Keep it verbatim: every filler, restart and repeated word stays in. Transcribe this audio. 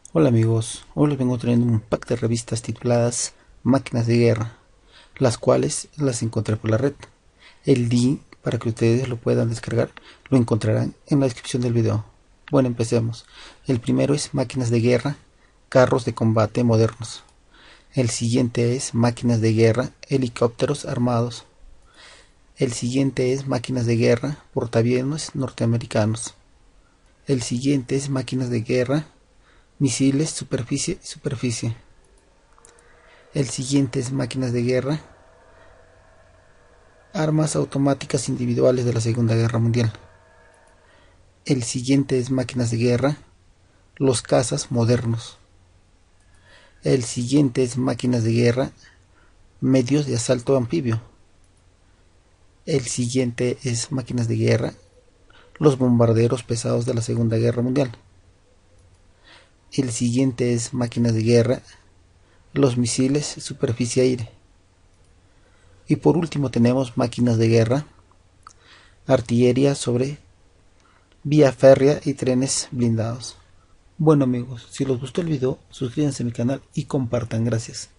Hola amigos, hoy les vengo trayendo un pack de revistas tituladas Máquinas de Guerra, las cuales las encontré por la red. El link para que ustedes lo puedan descargar lo encontrarán en la descripción del video. Bueno, empecemos. El primero es Máquinas de Guerra, Carros de Combate Modernos. El siguiente es Máquinas de Guerra, Helicópteros Armados. El siguiente es Máquinas de Guerra, Portaaviones Norteamericanos. El siguiente es Máquinas de Guerra, Misiles superficie-superficie. El siguiente es Máquinas de Guerra, Armas automáticas individuales de la Segunda Guerra Mundial. El siguiente es Máquinas de Guerra, Los cazas modernos. El siguiente es Máquinas de Guerra, Medios de asalto anfibio. El siguiente es Máquinas de Guerra, Los bombarderos pesados de la Segunda Guerra Mundial. El siguiente es Máquinas de Guerra, Los misiles superficie-aire. Y por último tenemos Máquinas de Guerra, Artillería sobre vía férrea y trenes blindados. Bueno amigos, si les gustó el video, suscríbanse a mi canal y compartan. Gracias.